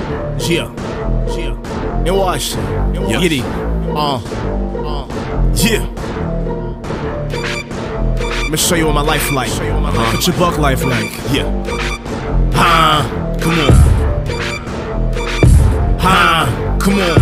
Yeah. And watch. Get it. Yeah. Let me show you what my life like. What your buck life like. Yeah. Come on. Come on.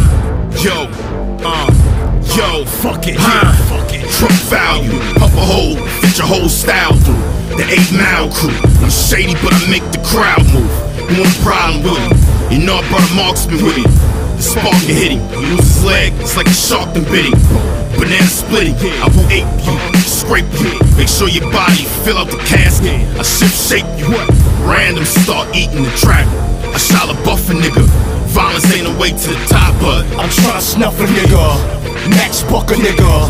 Yo, fuck it. Fuck it. Truck value, pump a hole, fit your whole style through. The 8 Mile crew. I'm shady, but I make the crowd move. One problem with him, you know I brought a marksman with him. The spark can hit him, he lose his leg, it's like a shark and bit him. Banana splitting, I will ape you, scrape you, make sure your body fill out the casket. I ship shape you, random start eating the trap. I shall a buff a nigga, violence ain't a way to the top, but I'm tryna snuff a nigga, max buck a nigga.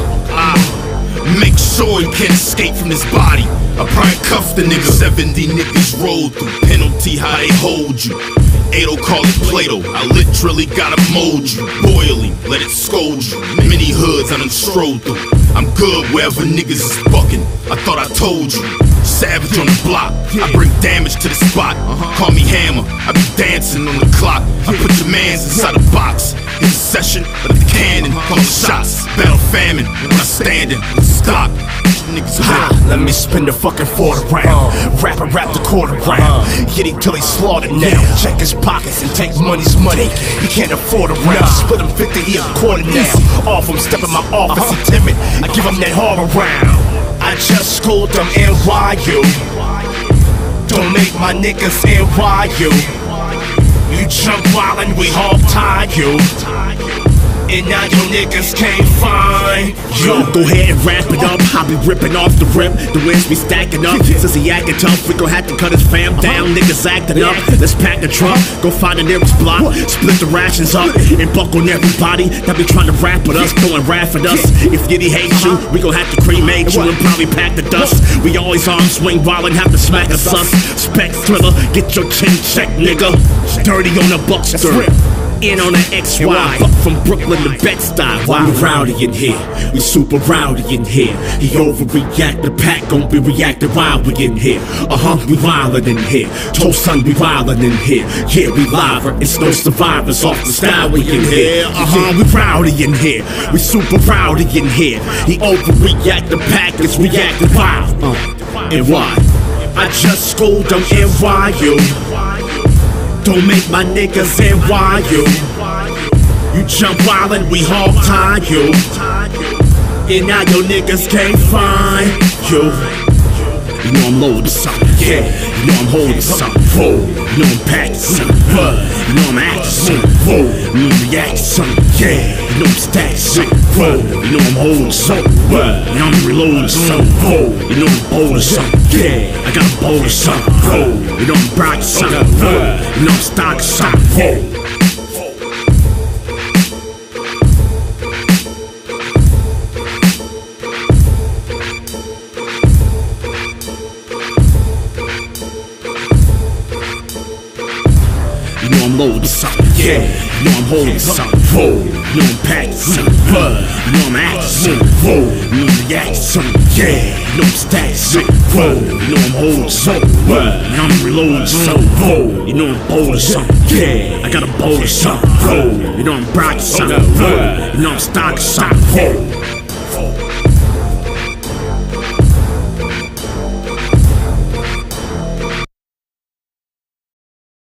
Make sure he can't escape from this body. I probably cuff the nigga. 70 niggas roll through penalty, how they hold you. Ado call it Play-Doh, I literally gotta mold you. Boiling, let it scold you. Many hoods I done strolled through. I'm good wherever niggas is bucking. I thought I told you. Savage on the block, I bring damage to the spot. Call me Hammer, I be dancing on the clock. I put your mans inside a box. In session, let the cannon call shots. Battle famine, when I standing, stop. Niggas Let me spin the fucking Ford around. Rap the quarter round. Hit him till he slaughtered now. Check his pockets and take money's money. He can't afford a round. Split him 50, he a quarter now. Off him, step in my office, he timid. I give him that horror round. I just schooled them NYU. Don't make my niggas NYU. You jump wild and we hog tie you. And now your niggas can't find you. Go ahead and wrap it up. I be ripping off the rip. The wins be stacking up. Since he acting tough, we gon' have to cut his fam down. Niggas acting up. Let's pack the truck. Go find the nearest block. Split the rations up and buck on everybody that be trying to rap with us, throwing rap at us. If Yiddy hates you, we gon' have to cremate you and probably pack the dust. We always arm swing while and have to smack a sus. Spec Thriller, get your chin checked, nigga. Dirty on the Buckster. In on the XY, from Brooklyn to Bed-Stuy. Wow, we rowdy in here, we super rowdy in here. He overreact, the pack gon' be reacting while we in here. We wildin' in here, toast son, we wildin' in here. Yeah, we liver, it's no survivors off the style we in here. We rowdy in here, we super rowdy in here. He overreact, the pack is reacting wild. And why? I just schooled them NYU. Don't make my niggas NYU. You jump wild and we hog tie you. And now your niggas can't find you. You know I'm loaded something, yeah. You know I'm holding something, whoa. You know I'm packing something, you know I'm acting something, whoa. You know I'm reacting something, yeah. You know I'm stacking something, whoa. You know I'm holding something, you know I'm reloading something, whoa. You know I'm bowling something, yeah. I got a bowl of something, whoa. You know I'm brocking something, whoa. You know I'm stocking something, whoa. You know I'm loading something, yeah. You know I'm holding something, whoa. You know I'm packing something, you know I'm acting something, whoa. You know I'm reacting something, yeah. You know I'm stacking something, whoa. You know I'm holding something, you know I'm reloading something, whoa. You know I'm bowling something, yeah. I got a bowl of something, whoa. You know I'm brocking something, whoa. You know I'm stocking something, whoa.